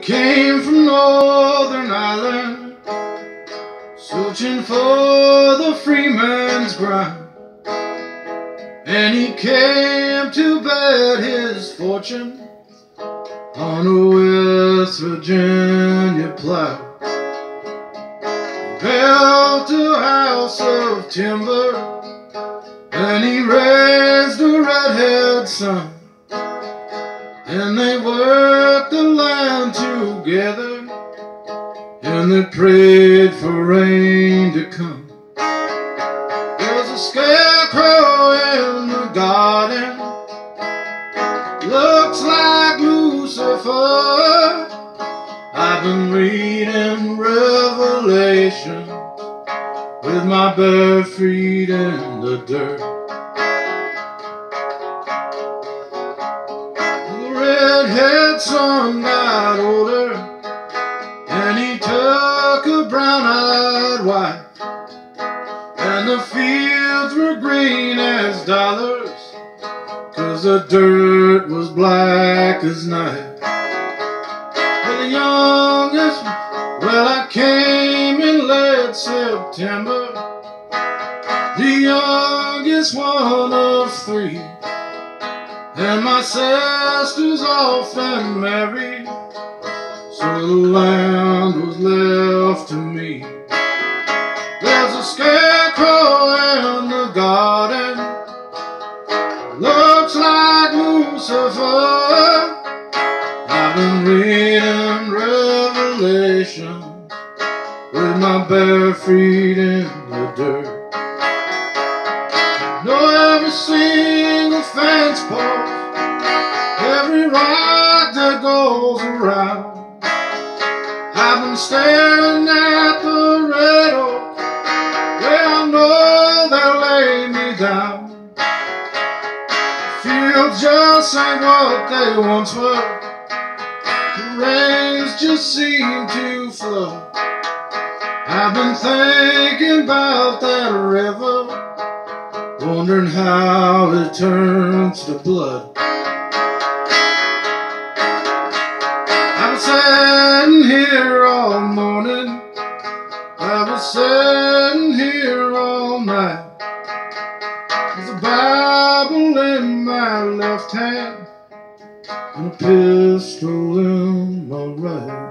came from Northern Ireland, searching for the free man's grind. And he came to bet his fortune on a West Virginia plow. He built a house of timber, and he raised a redhead son. And they worked the land together, and they prayed for rain to come. There's a scarecrow in the garden, looks like Lucifer. I've been reading Revelation with my bare feet in the dirt. Redhead son got older, and he took a brown-eyed wife, and the fields were green as dollars, 'cause the dirt was black as night. But the youngest, well, I came in late September, the youngest one of three. And my sister's often married, so the land was left to me. There's a scarecrow in the garden, looks like Lucifer. I've been reading Revelation with my bare feet in the dirt. Know every single fence post, every rock that goes around. I've been staring at the red oak, where I know they'll lay me down. The fields just ain't what they once were, the rains just seem to flow. I've been thinking about that river, wondering how it turns to blood. I was sitting here all morning, I was sitting here all night, with a Bible in my left hand and a pistol in my right.